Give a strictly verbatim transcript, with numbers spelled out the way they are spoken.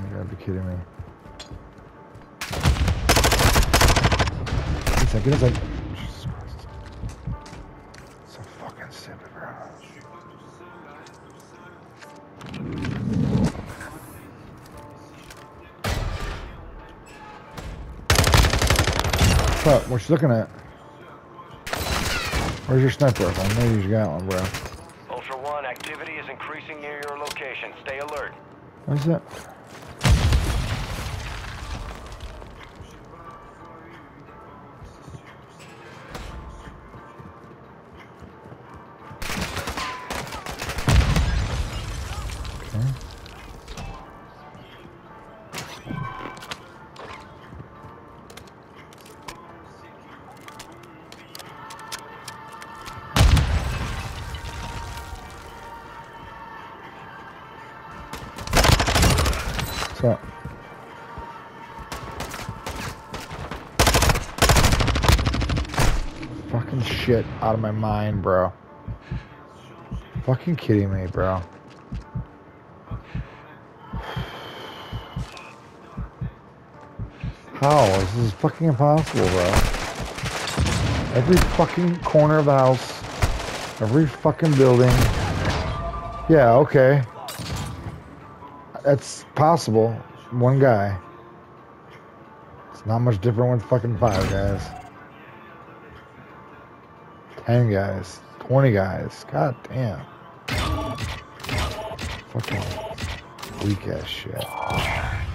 You gotta be kidding me. Get inside, get inside. Jesus Christ. So fucking stupid, bro. What's up? What you looking at? Where's your sniper? I know you got one, bro. Ultra One, activity is increasing near your location. Stay alert. What is that? Okay. What's up? Fucking shit out of my mind, bro. Fucking kidding me, bro. How? This is fucking impossible, bro. Every fucking corner of the house. Every fucking building. Yeah, okay. That's possible. One guy. It's not much different with fucking five guys. Ten guys. Twenty guys. God damn. Fucking weak ass shit.